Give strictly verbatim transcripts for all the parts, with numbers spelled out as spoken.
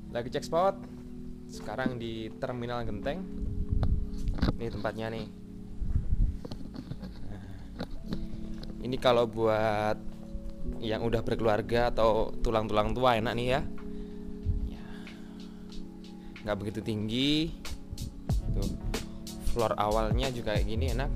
Lagi cek spot. Sekarang di Terminal Genteng. Ini tempatnya nih. Nah, ini kalau buat yang udah berkeluarga atau tulang-tulang tua enak nih ya. Ya, nggak begitu tinggi. Tuh, floor awalnya juga kayak gini enak.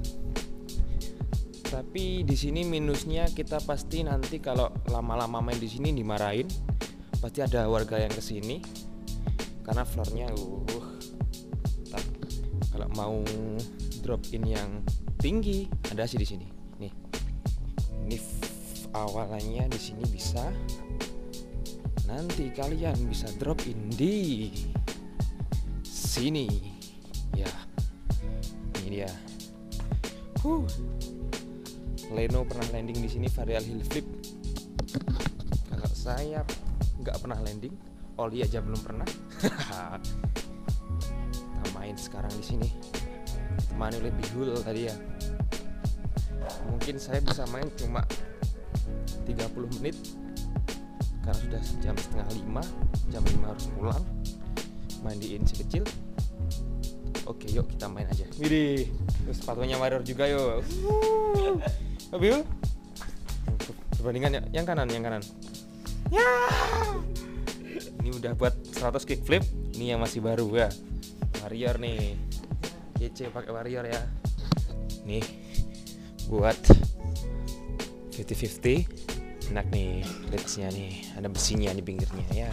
Tapi di sini minusnya kita pasti nanti kalau lama-lama main di sini dimarahin. Pasti ada warga yang kesini karena floornya uh. Ntar, kalau mau drop in yang tinggi ada sih di sini. Nih, ini awalnya di sini bisa. Nanti kalian bisa drop in di sini. Ya, ini dia. Huh. Leno pernah landing di sini varial hill flip. Kalau saya nggak pernah landing, Oli aja belum pernah. Kita main sekarang di sini. Temani oleh Bihul tadi ya. Mungkin saya bisa main cuma tiga puluh menit karena sudah jam setengah lima. Jam lima harus pulang. Mandiin si kecil. Oke, yuk kita main aja. Widih, terus sepatunya warrior juga yuk. Oh, Bihul. Perbandingan ya, yang kanan, yang kanan. Ya. Ini udah buat seratus kickflip. Ini yang masih baru ya. Warrior nih. Kece pakai warrior ya. Nih buat lima puluh lima puluh. Enak nih ledge-nya nih. Ada besinya di pinggirnya ya.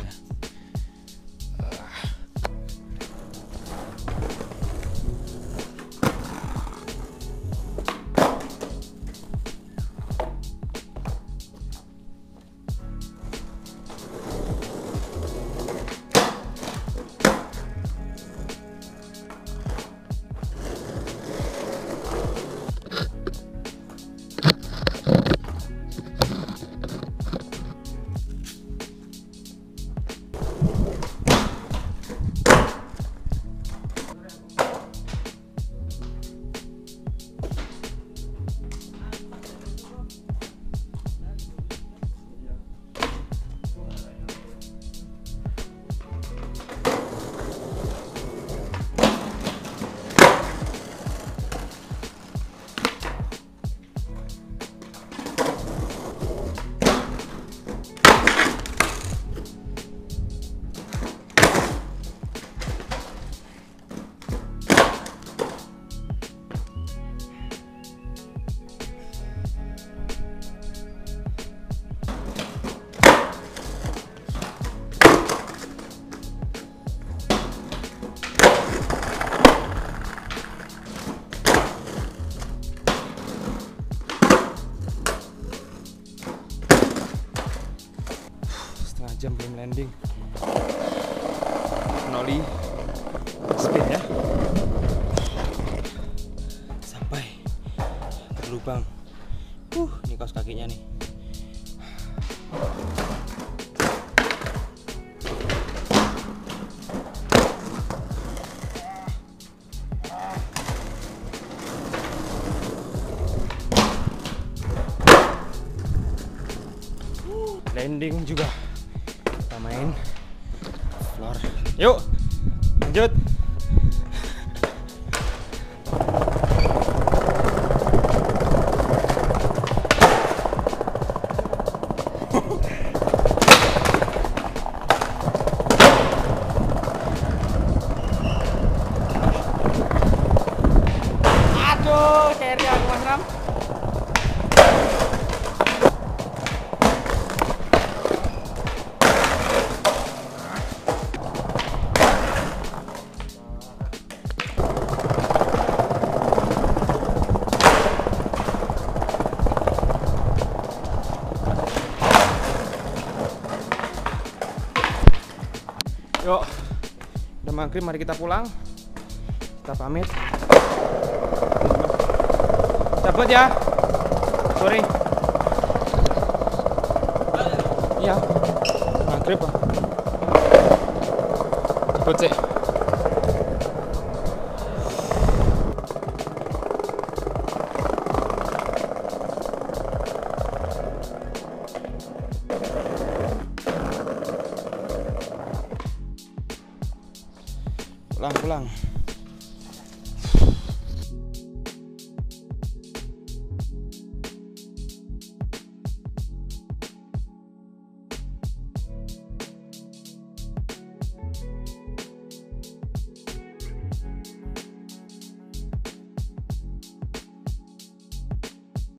Jam belum landing. Noli speed ya. Sampai berlubang. Uh, ini kaos kakinya nih. Landing juga. Main floor. Yuk, lanjut. Aduh, carry aku Mas Ram. Yuk, udah maghrib, mari kita pulang. Kita pamit. Cepet ya. Sorry. Iya. Maghrib. Cepet sih. pulang pulang